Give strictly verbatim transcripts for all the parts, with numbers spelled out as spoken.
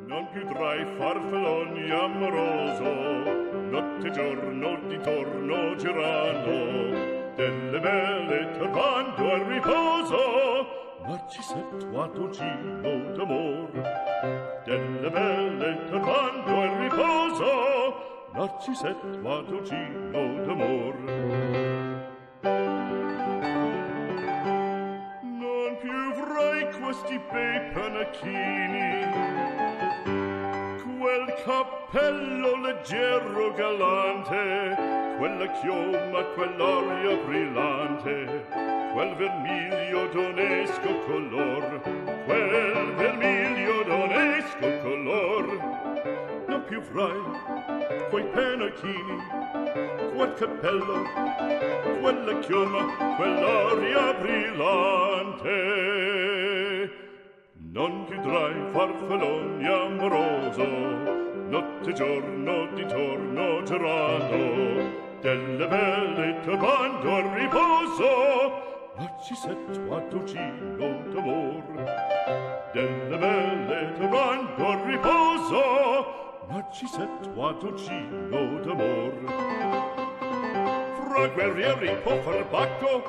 Non più tra i farfalloni amoroso, notte e giorno d'intorno girando, delle belle turbando al riposo, Narcisetto giro d'amor. Delle belle turbando al riposo, Narcisetto giro d'amor. Non più avrai questi bei panacchini, quel cappello leggero galante, quella chioma, quell'aria brillante, quel vermiglio d'onesco color, quel vermiglio d'onesco color. Non più avrai quei pennacchini, quel cappello, quella chioma, quell'aria brillante. Non più tra i farfalloni amoroso, notte e giorno d'intorno girando, delle belle turbando al riposo, Narcisetto adocino d'amor. Delle belle turbando al riposo, Narcisetto adocino d'amor. Fra guerrieri può far bacco,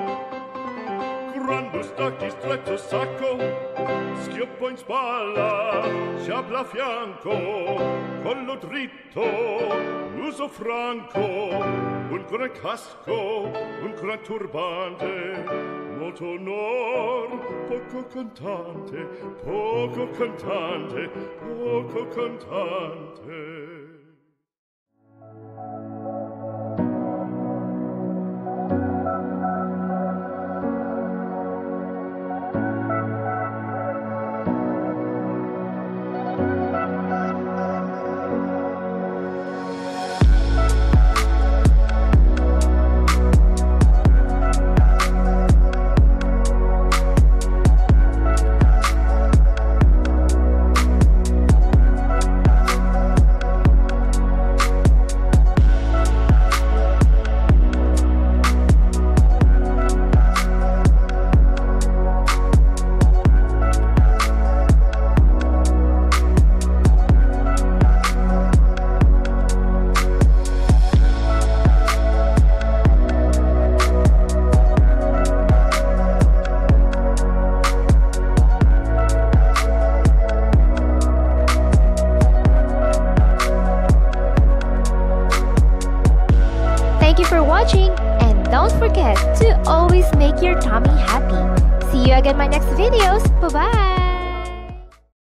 gran bustacchi stretto sacco, schioppo in spalla, sciabla a fianco, collo dritto, l'uso franco, un gran casco, un gran turbante, molto onor, poco cantante, poco cantante, poco cantante. Thank you for watching, and don't forget to always make your tummy happy. See you again in my next videos. Bye-bye!